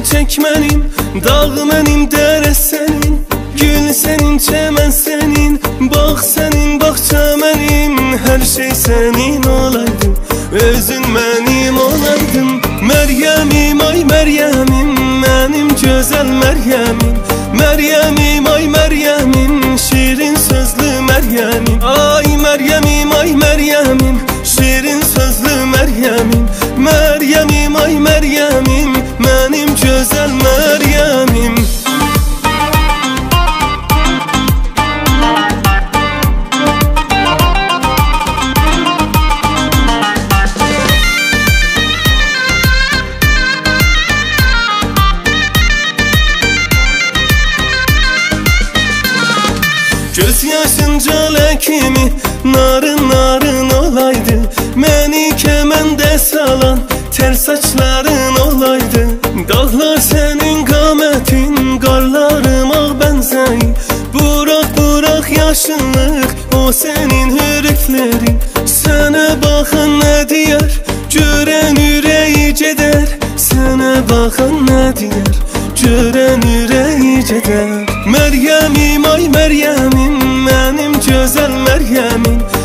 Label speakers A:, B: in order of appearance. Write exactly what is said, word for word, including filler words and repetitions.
A: çiçek mənim, dağ mənim, dərə sənin, gül sənin, çəmən sənin, bağ sənin, bağça mənim, hər şey sənin olaydım, özün mənim olaydım. Məryəmim, ay Məryəmim, mənim gözəl Məryəmim, Məryəmim, ay Məryəmim, şirin sözlü Məryəmim. Ay Məryəmim, ay Məryəmim, şirin sözlü Məryəmim, Məryəmim, ay Məryəmim, mənim gözəl Məryəmim. Göz yaşınca ləkimi narın narın olaydı, məni kəməndə salan tər saçların olaydı. Dağlar sənin qamətin, qarlarıma bənzəy, buraq buraq yaşınlıq o sənin hürüklərin. Sənə baxan nə deyər, görən ürəyi gedər, sənə baxan nə deyər, görən ürəyi gedər. Məryəmim, ay Məryəmim, mənim gözəl Məryəmim,